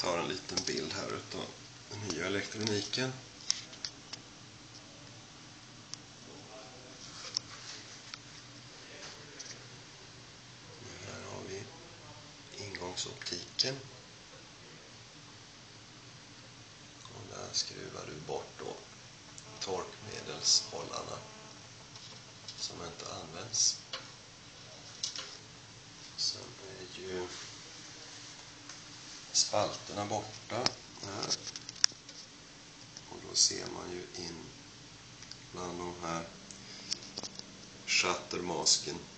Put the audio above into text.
tar en liten bild här utav den nya elektroniken. Här har vi ingångsoptiken. Och där skruvar du bort då torkmedelshållarna som inte används. Sen är ju spalterna borta här. Och då ser man ju in bland de här shuttermasken